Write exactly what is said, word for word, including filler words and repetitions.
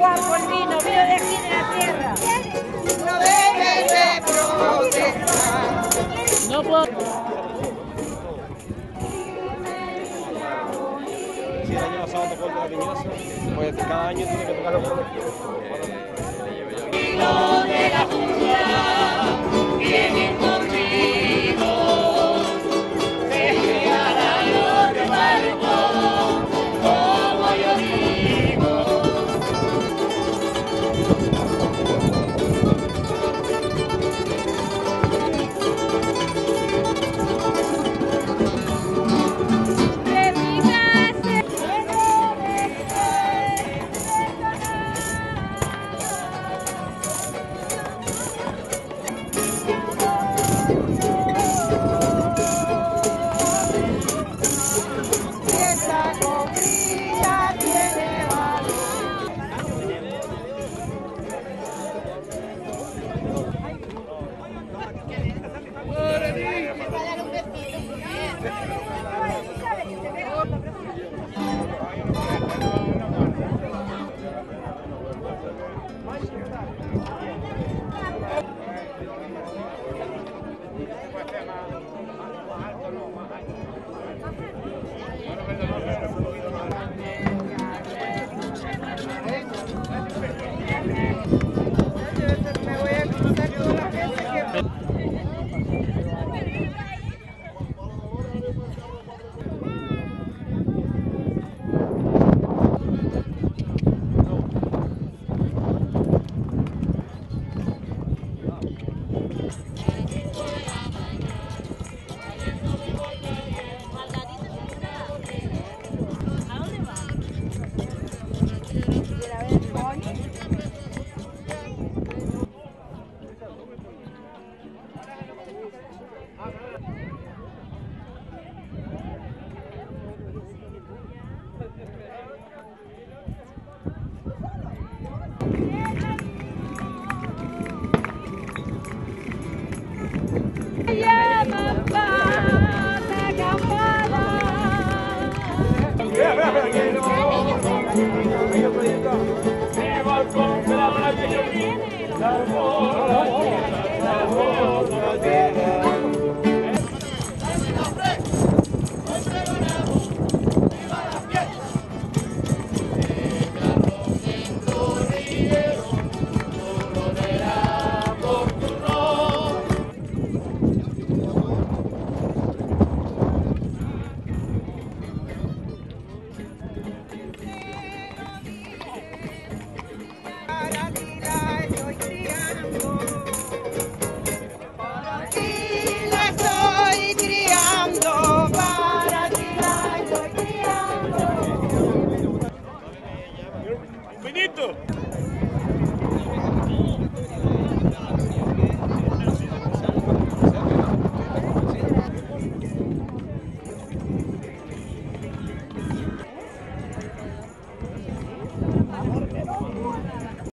guapo el vino, vino de aquí de la tierra. No dejes de protestar. No puedo. Si el año pasado tocó el de la Viñosa, pues cada año tiene que tocar otro. De la jungla vienen conmigo, deje a los barcos, como yo digo. Viva el